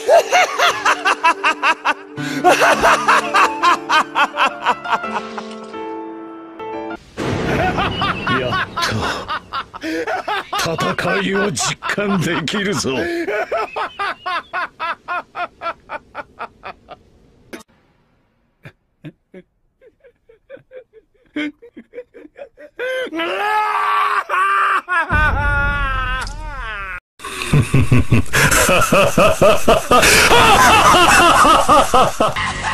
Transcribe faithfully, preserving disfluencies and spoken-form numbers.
やっと戦いを実感できるぞ。ハハハハハハハハハハハ